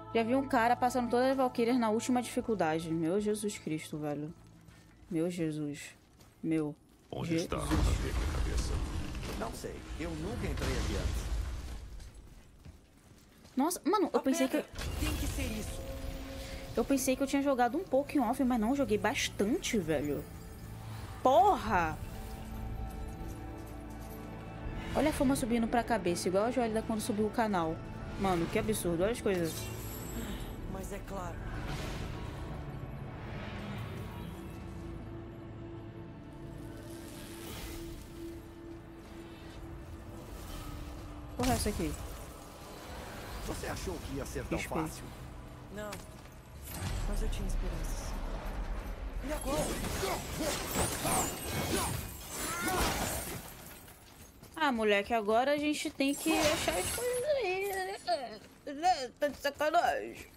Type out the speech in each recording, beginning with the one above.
Já vi um cara passando todas as Valkyrias na última dificuldade. Meu Jesus Cristo, velho. Meu Jesus. Meu Onde Jesus. está a minha cabeça? Não sei. Eu nunca entrei aqui antes. Nossa, mano, eu pensei que... Tem que ser isso. Eu pensei que eu tinha jogado um pouco em off, mas não, joguei bastante, velho. Porra! Olha a fama subindo pra cabeça, igual a Joelida quando subiu o canal. Mano, que absurdo, olha as coisas. Mas é claro. Porra, é essa aqui? Você achou que ia ser tão Respeito. fácil? Não. Mas eu tinha esperanças. E agora? Ah, moleque, agora a gente tem que achar as coisas aí. Tá de sacanagem.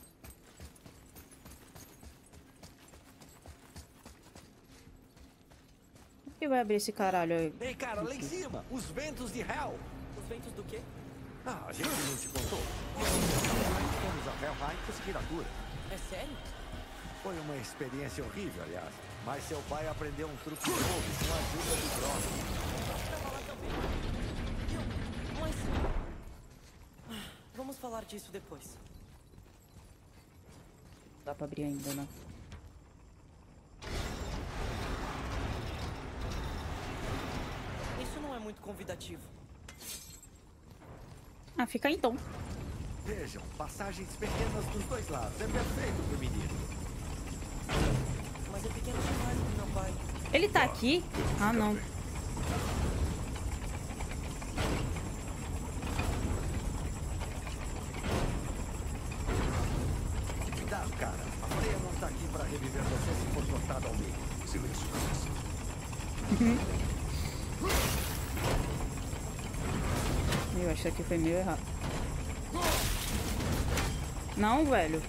Por que vai abrir esse caralho aí? Ei, cara, lá em cima! Os ventos de Hell! Os ventos do quê? Ah, a gente não te contou. Fomos a Helheim conseguir a cura. É sério? Foi uma experiência horrível, aliás. Mas seu pai aprendeu um truque novo com a ajuda do Drogo. Tava lá também. Mas... Vamos falar disso depois. Dá pra abrir ainda, né? Isso não é muito convidativo. Ah, fica aí, então. Vejam, passagens pequenas dos dois lados. É perfeito pro menino. Mas é pequeno demais pro meu pai. Ele tá aqui? Ah, não. Cuidado, cara. A freia não tá aqui pra reviver você se for cortada ao meio. Silêncio, cabeça. Eu acho que aqui foi meio errado. Não, velho.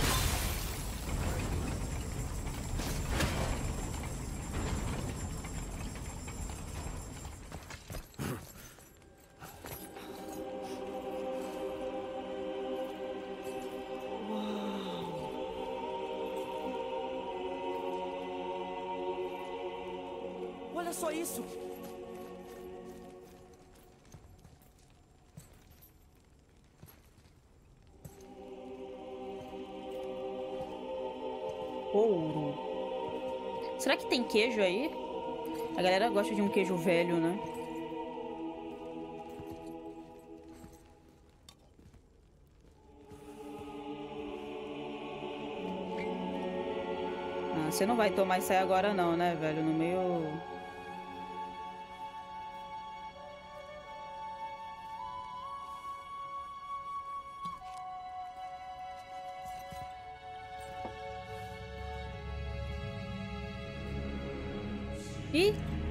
Olha só isso! Ouro. Será que tem queijo aí? A galera gosta de um queijo velho, né? Ah, você não vai tomar isso aí agora não, né, velho? No meio... Ih!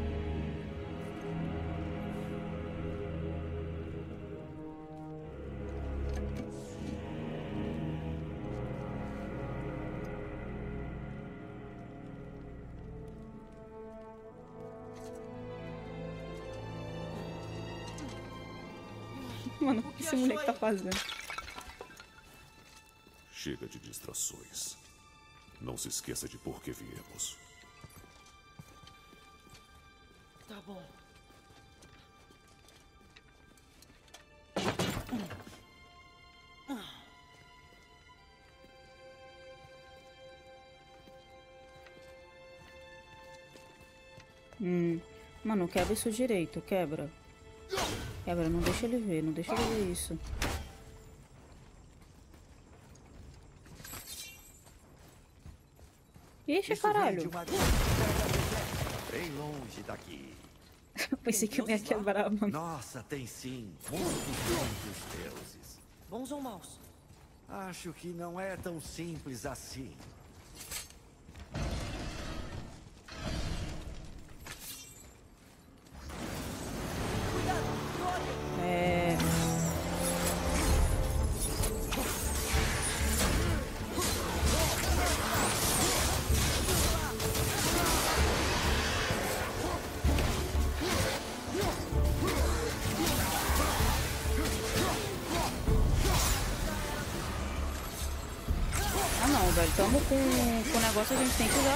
Mano, o que esse moleque tá fazendo? Chega de distrações. Não se esqueça de por que viemos. Tá bom. Mano, quebra isso direito, quebra. Quebra, não deixa ele ver, não deixa ele ver isso. Ixi, Isso vem caralho. de uma bem longe daqui. Eu pensei que eu ia quebrar, mano. Nossa, tem sim. Muitos deuses. Bons ou maus? Acho que não é tão simples assim. É... Ah não, velho. Tamo com o negócio, a gente tem que usar.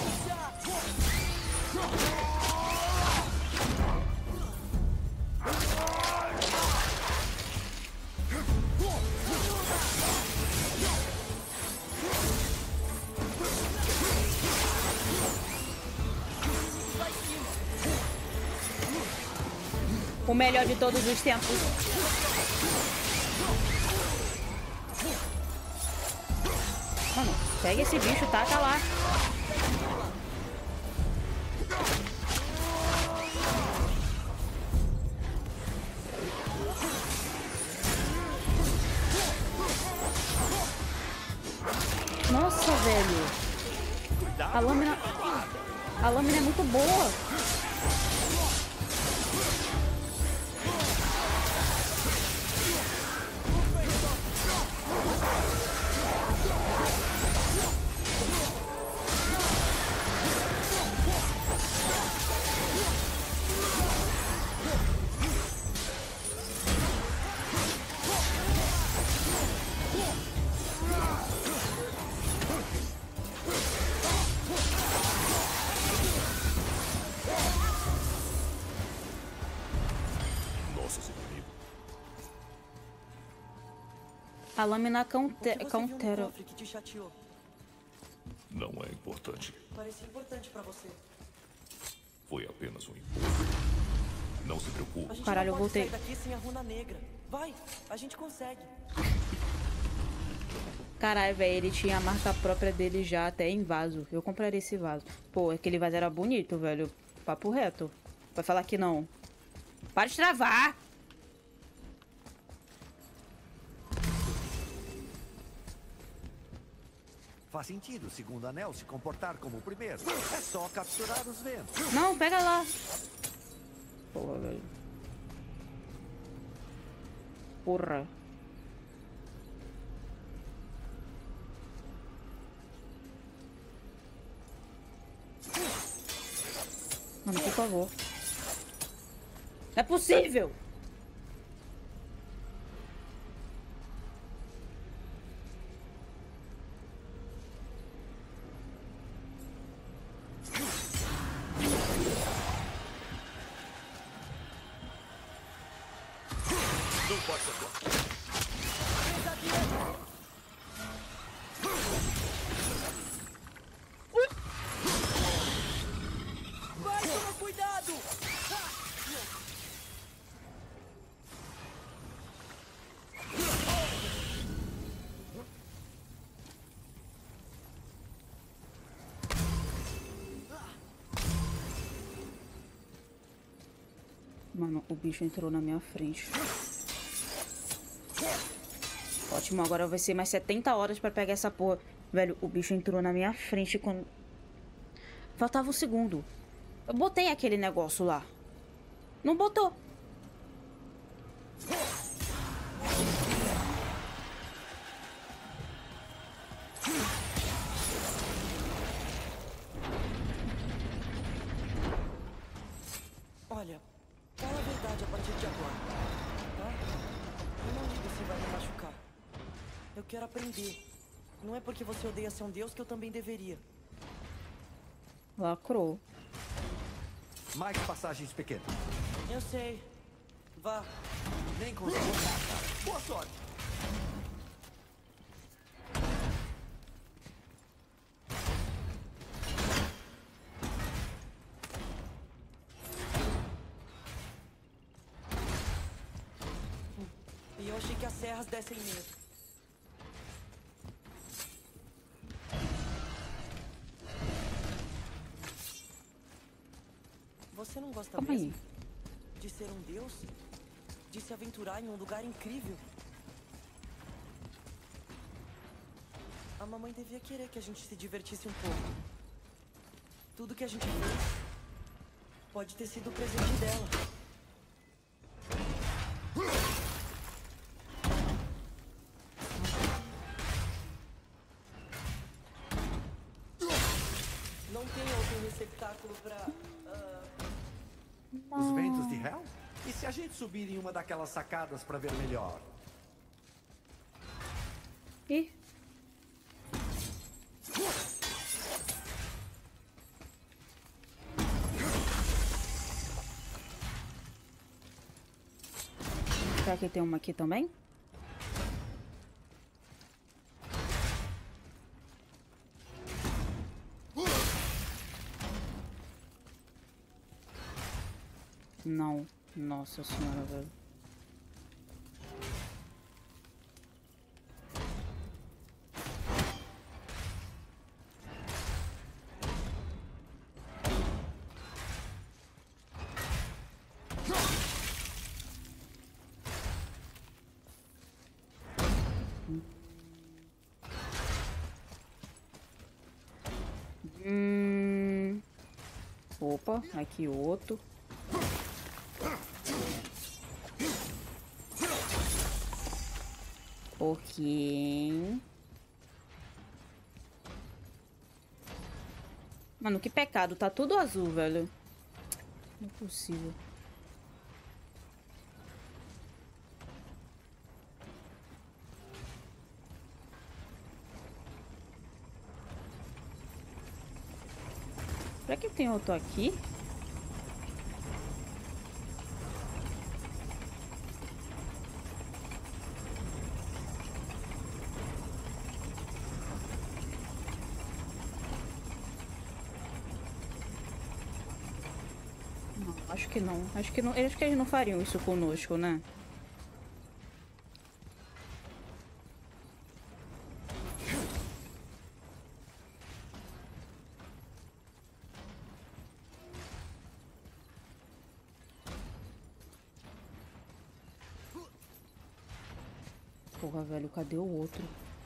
O melhor de todos os tempos. Mano, pega esse bicho, taca lá. Nossa, velho. A lâmina é muito boa. Nossos inimigos. A lâmina O que você viu no countera. cofre que te chateou? Não é importante. Parecia importante pra você. Foi apenas um impulso. Não se A preocupe. gente Caralho, não eu pode voltei. sair daqui sem a runa negra. Vai, a gente consegue. Caralho, velho, ele tinha a marca própria dele já até em vaso. Eu compraria esse vaso. Pô, aquele vaso era bonito, velho. Papo reto. Vai falar que não. Para de travar! Faz sentido o segundo anel se comportar como o primeiro. É só capturar os ventos. Não, pega lá. Porra, velho. Porra. Mano, por favor. Não é possível! Não pode ser agora. Vai, toma cuidado! Mano, o bicho entrou na minha frente. Ótimo, agora vai ser mais 70 horas pra pegar essa porra. Velho, o bicho entrou na minha frente quando... Faltava um segundo. Eu botei aquele negócio lá. Não botou. Olha, fala a verdade a partir de agora, tá? Eu não ligo se vai me machucar. Eu quero aprender. Não é porque você odeia ser um deus que eu também deveria. Lacrou. Mais passagens pequenas. Eu sei. Vá. Nem consigo voltar, cara. Boa sorte. E eu achei que as serras dessem medo. Você não gosta Calma mesmo aí. de ser um deus? De se aventurar em um lugar incrível? A mamãe devia querer que a gente se divertisse um pouco. Tudo que a gente fez pode ter sido o presente dela. Não tem outro receptáculo pra... Os ventos de Hell? E se a gente subir em uma daquelas sacadas pra ver melhor? Ih. Será que tem uma aqui também? Não. Nossa senhora, velho. Opa, aqui outro. Ok. Mano, que pecado. Tá tudo azul, velho. Não é possível. Será que tem outro aqui? Não, acho que não. Acho que não. Acho que eles não fariam isso conosco, né? Porra, velho, cadê o outro?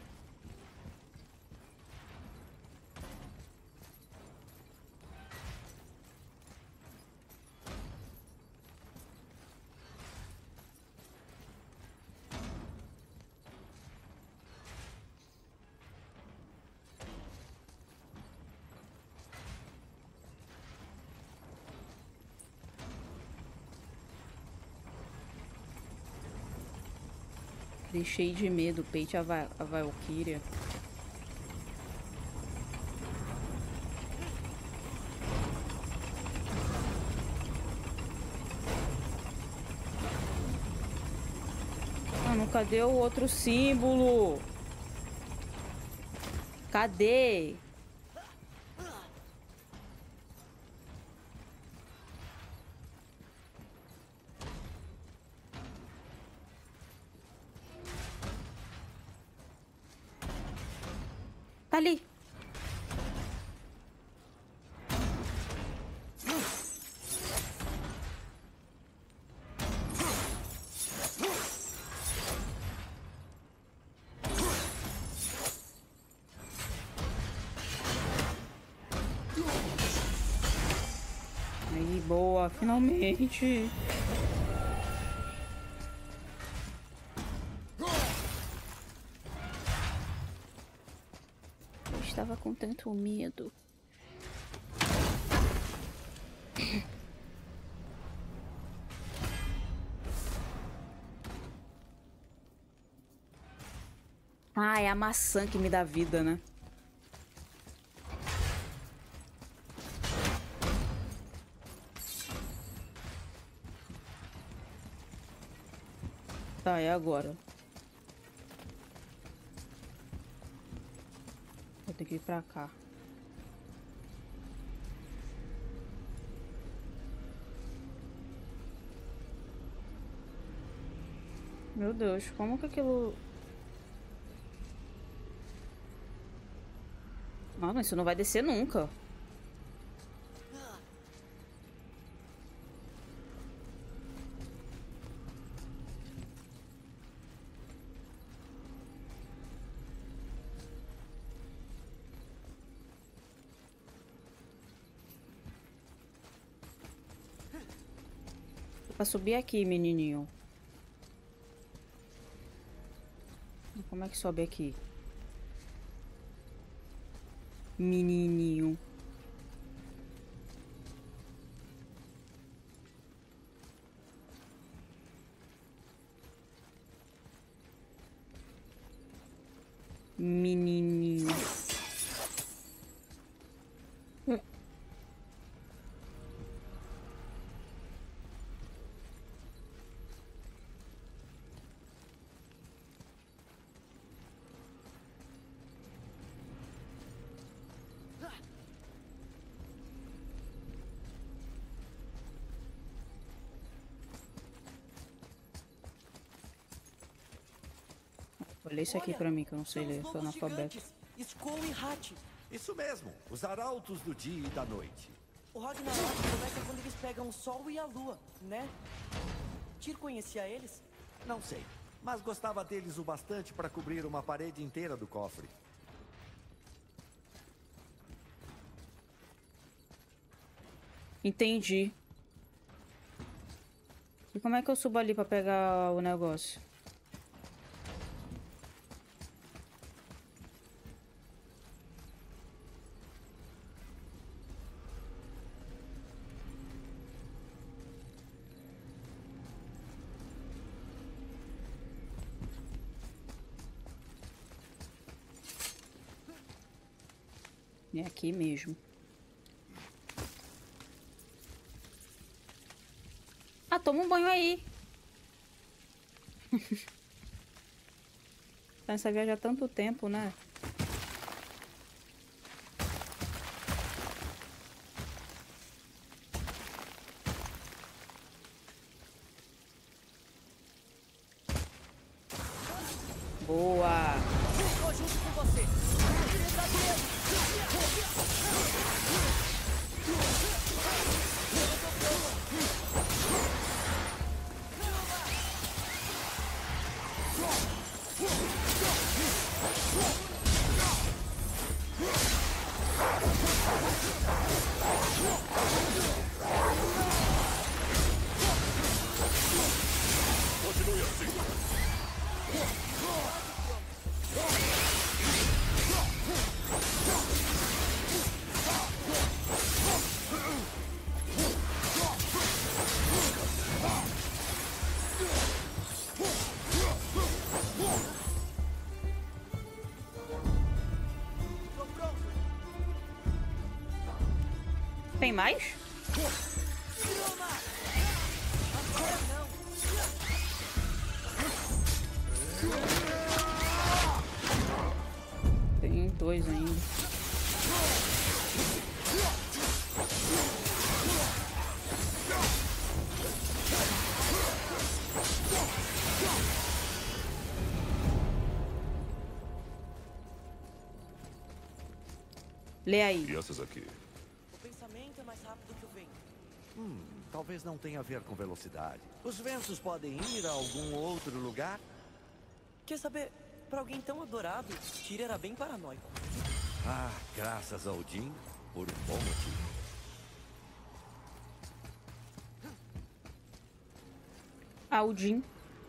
Deixei de medo, peite a Valkyria. Mano, cadê o outro símbolo? Cadê? Tá ali. Aí, boa, finalmente. Eu estava com tanto medo. Ah, é a maçã que me dá vida, né? Tá, é agora. Vou ter que ir pra cá. Meu Deus, como que aquilo... Mano, isso não vai descer nunca. Pra subir aqui, menininho. Como é que sobe aqui? Menininho. Menininho. Olha isso aqui pra mim, que eu não sei ler, sou analfabeto. Skoll e Hat. Isso mesmo, os arautos do dia e da noite. O Ragnarok começa quando eles pegam o Sol e a Lua, né? Tyr conhecia eles? Não sei, mas gostava deles o bastante para cobrir uma parede inteira do cofre. Entendi. E como é que eu subo ali pra pegar o negócio? É aqui mesmo. Ah, toma um banho aí. Tá nessa viagem há tanto tempo, né? Boa! Tô junto com você. Continue assim. Tem mais? Tem dois ainda. Lê aí. E essas aqui? O pensamento é mais rápido que o vento. Talvez não tenha a ver com velocidade. Os ventos podem ir a algum outro lugar? Quer saber, pra alguém tão adorado, Tyr era bem paranoico. Ah, graças ao Odin, por um bom motivo. Aldin.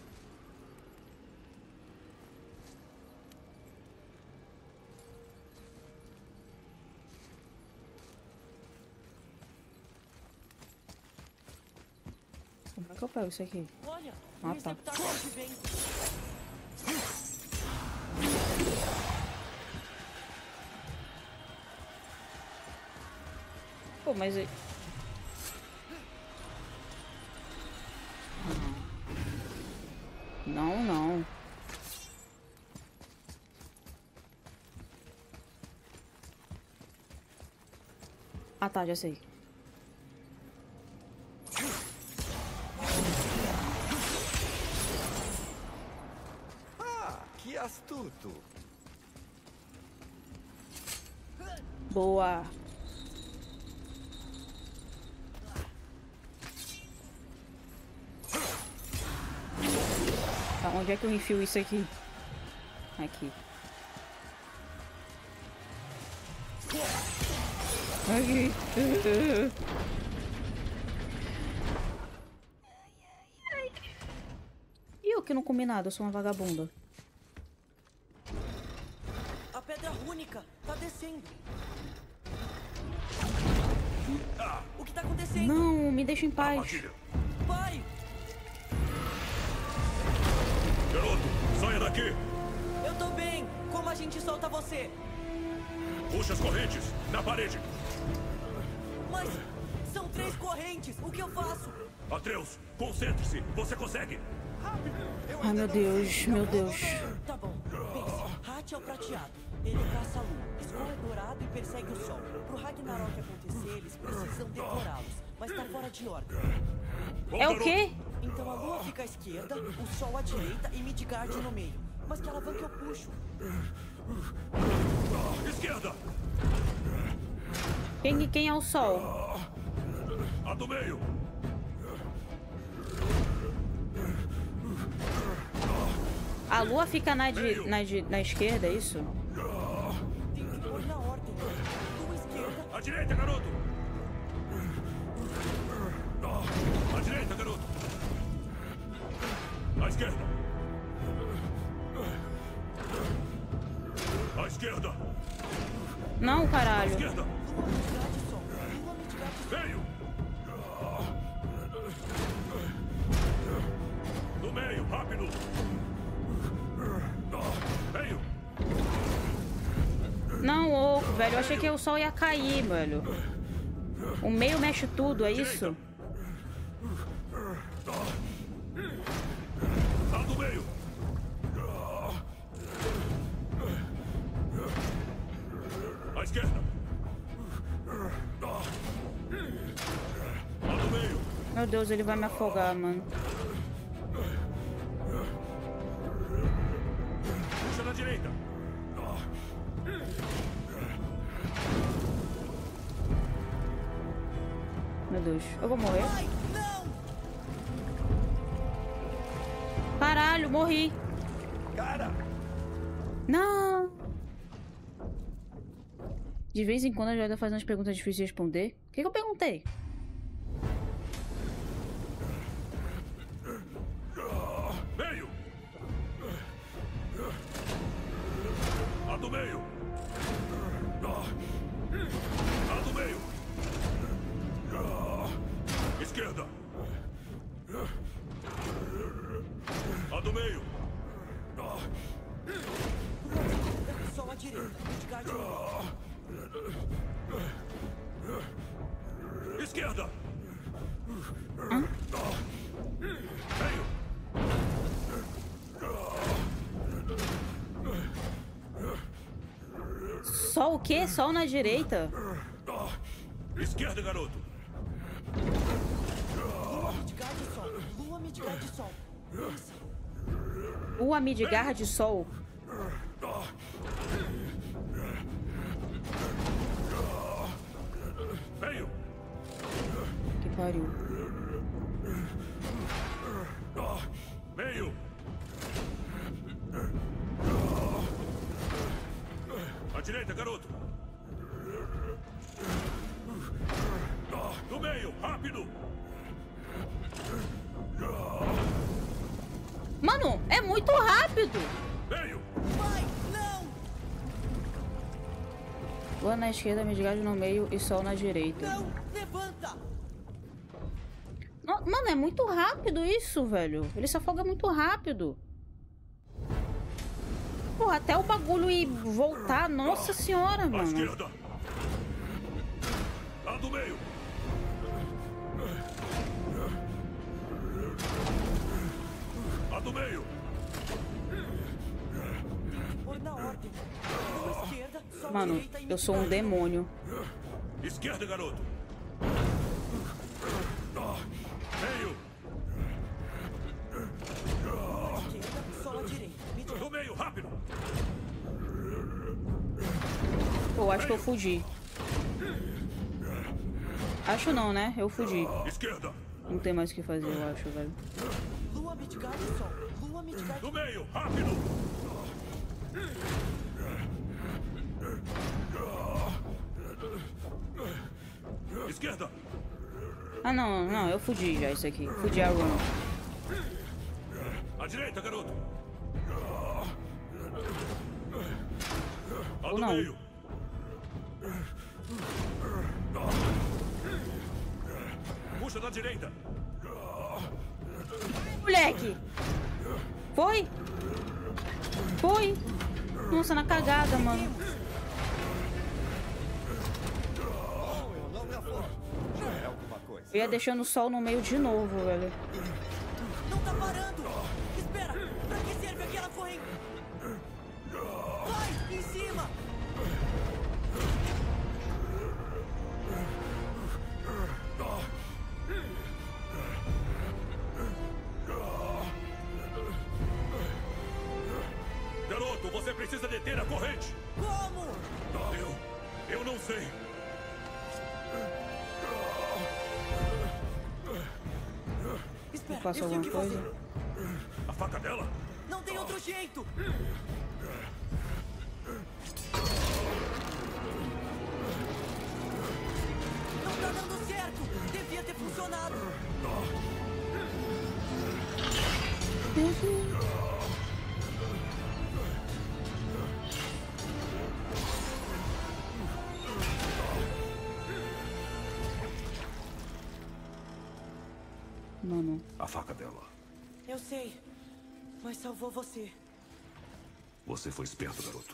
Como é que eu pego isso aqui? Olha, Ah, um tá. receptáculo de vento. Pô, mas... Não, não. Ah, tá, já sei. Ah, que astuto! Boa. Tá, onde é que eu enfio isso aqui? Aqui. Aqui. E eu que não comi nada, eu sou uma vagabunda. A pedra rúnica tá descendo. O que tá acontecendo? Não, me deixa em paz. Armadilha. Pai! Garoto, saia daqui. Eu tô bem! Como a gente solta você? Puxa as correntes. Na parede. Mas são 3 correntes! O que eu faço? Atreus, concentre-se. Você consegue. Ai, meu Deus, meu Deus. Tá bom, pense. Hat é o prateado. Ele caça a lua. Skoll é dourado e persegue o sol. Pro Ragnarok acontecer, eles precisam devorá-los. Mas tá fora de ordem. Bom, É o garoto. quê? Então a lua fica à esquerda, o sol à direita e Midgard no meio. Mas que alavanca eu puxo? Esquerda! Quem é o sol? A do meio! A lua fica na esquerda, é isso? Tem que pôr na ordem. Lua esquerda. À direita, garoto! À direita, garoto! À esquerda! À esquerda! Não, À caralho. esquerda! Lua Midgard Sol. Lua Midgard Sol. Meio! No meio, rápido! Meio! Não, ô, velho, eu achei que o sol ia cair, velho. O meio mexe tudo, é isso? A do meio! À esquerda! A do meio! Meu Deus, ele vai me afogar, mano. Puxa na direita! Meu Deus, eu vou morrer. Ai, não! Caralho, morri. Cara! Não. De vez em quando a Joia faz umas perguntas difíceis de responder. O que eu perguntei? Meio! A do meio! A do meio! Esquerda! A do meio! Sol à direita. Midgard no meio. Esquerda! Meio! Sol o quê? Sol na direita? Esquerda, garoto! Lua Midgard Sol. Lua Midgard Sol. Isso. O Midgard Sol. Meio! Que pariu. Meio! À direita, garoto! No meio, rápido! Mano, é muito rápido. Meio! Vai, não! Lua na esquerda, Midgard no meio e Sol na direita. Não! Levanta! Mano, é muito rápido isso, velho. Ele se afoga muito rápido. Porra, até o bagulho ir voltar. Nossa senhora, À mano. esquerda! A do meio! A do meio! Pôr na ordem. Lua esquerda, sol Mano, direita e eu sou um Midgard. demônio. Esquerda, garoto! Meio! Esquerda, sol à direita. Midgard. No meio, rápido! Pô, acho que eu fugi. Acho não, né? Eu fugi. Esquerda! Não tem mais o que fazer, eu acho, velho. Lua Midgard Sol. Lua Midgard. No meio, rápido! Esquerda! Ah, não, eu fugi já, isso aqui. Fugi a run. À direita, garoto! A Ou do não. meio! Puxa da direita! Moleque! Foi? Foi? Nossa, na cagada, mano. Bom, eu não me afogo. Já é alguma coisa. Eu ia deixando o sol no meio de novo, velho. Não tá parando! Espera! Pra que serve aquela corrente? Vai! Em cima! Garoto, você precisa deter a corrente. Como? Eu não sei. Espera, Passou eu sei o que alguma coisa? fazer. A faca dela? Não tem outro jeito. Não tá dando certo. Devia ter funcionado. Mano, A faca dela. Eu sei, mas salvou você. Você foi esperto, garoto.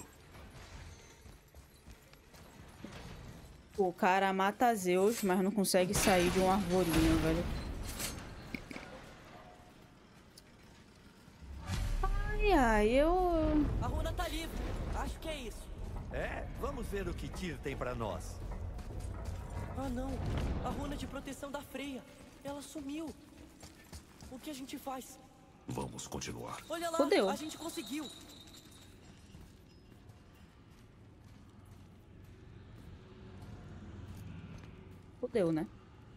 o cara mata Zeus, mas não consegue sair de um arvorinho, velho. Ai, ai, eu... A runa tá livre. Acho que é isso. É, vamos ver o que Tyr tem pra nós. Ah, não. A runa de proteção da Freya. Ela sumiu. O que a gente faz? Vamos continuar. Olha lá, Fudeu. a gente conseguiu. Fudeu, né?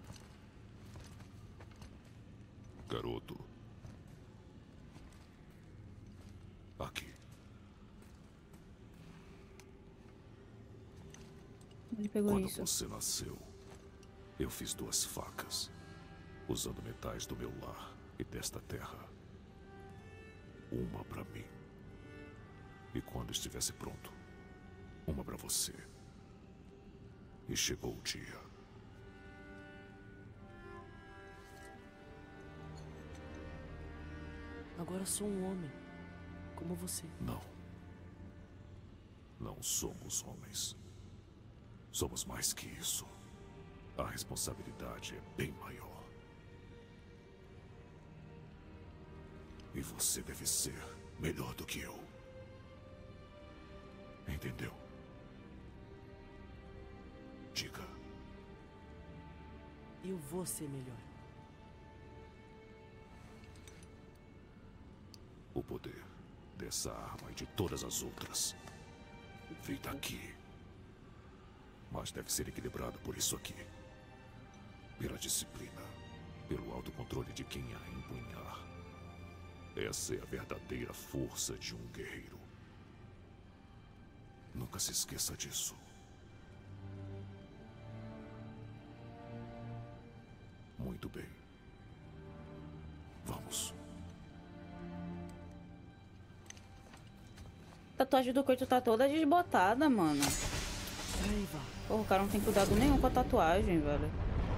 Garoto. Aqui. Ele pegou Quando isso. você nasceu, eu fiz 2 facas, usando metais do meu lar e desta terra. Uma pra mim. E quando estivesse pronto, uma pra você. E chegou o dia. Agora sou um homem, como você. Não. Não somos homens. Somos mais que isso. A responsabilidade é bem maior. E você deve ser melhor do que eu. Entendeu? Diga. Eu vou ser melhor. O poder dessa arma e de todas as outras vem daqui. Mas deve ser equilibrado por isso aqui. Pela disciplina. Pelo autocontrole de quem a empunhar. Essa é a verdadeira força de um guerreiro. Nunca se esqueça disso. Muito bem. Vamos. A tatuagem do Coito tá toda desbotada, mano. Raiva. Porra, o cara não tem cuidado nenhum com a tatuagem, velho.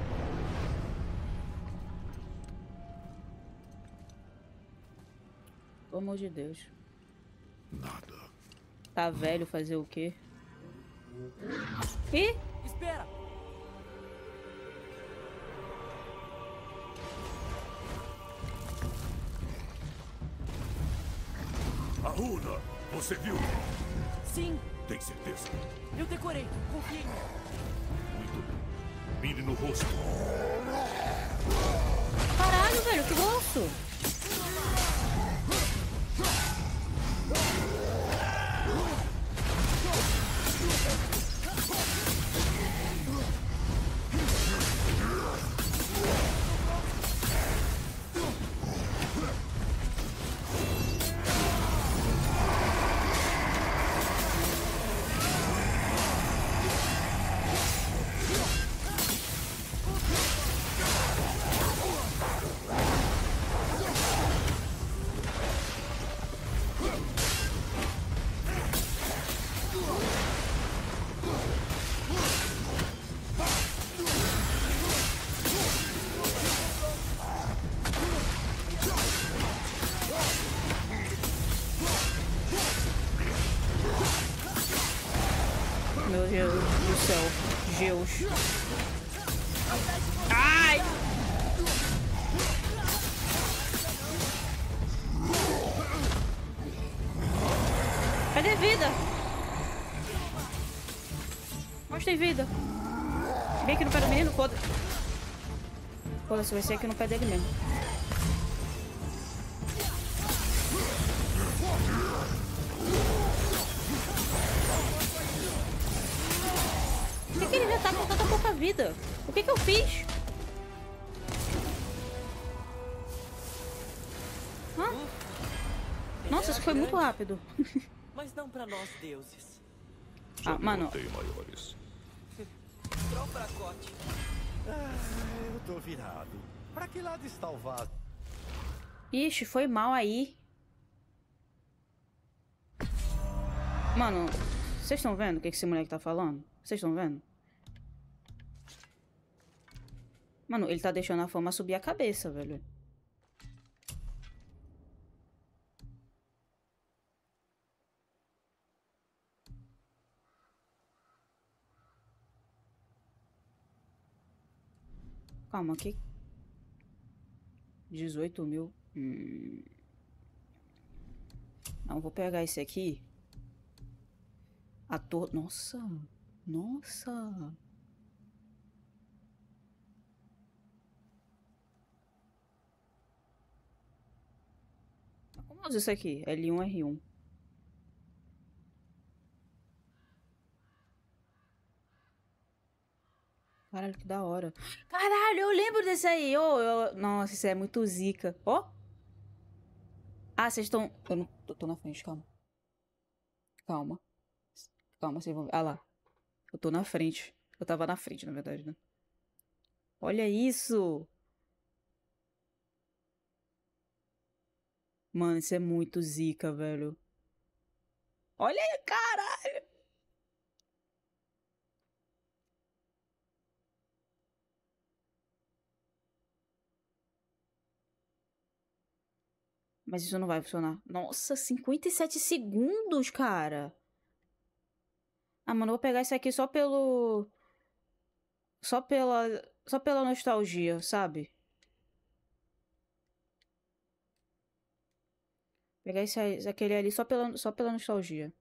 Pelo amor de Deus. Nada. Tá velho fazer o quê? Ih! Espera! A runa! Você viu? Sim, Tem certeza? eu decorei. Confia em mim. Muito bem. Mire no rosto. Caralho, velho, que grosso! Meu Deus do céu. Zeus. Ai! Cadê vida? Onde tem vida? Bem aqui no pé do menino, foda-se. Foda-se, vai ser aqui no pé dele mesmo. tá com tanta pouca vida? O que que eu fiz? Hã? Nossa, isso foi muito rápido. Mas não pra nós, deuses. Já mano. derrotei maiores. Pro fracote. Eu tô virado. Pra que lado está o vaso? Ixi, foi mal aí. Mano, vocês estão vendo o que esse moleque tá falando? Vocês estão vendo? Mano, ele tá deixando a fama subir a cabeça, velho. Calma, aqui. 18 mil. Não, vou pegar esse aqui. Ator. Nossa. Nossa. Como usa isso aqui? L1, R1. Caralho, que da hora. Caralho, eu lembro desse aí. Nossa, isso é muito zica. Ó. Ah, vocês estão... Eu não... Eu tô na frente, calma. Calma. Calma, vocês vão ver. Ah lá. Eu tô na frente. Eu tava na frente, na verdade, né? Olha isso. Mano, isso é muito zica, velho. Olha aí, caralho. Mas isso não vai funcionar. Nossa, 57 segundos, cara. Ah, mano, eu vou pegar isso aqui só pelo... Só pela nostalgia, sabe? Pegar esse aquele ali só pela nostalgia.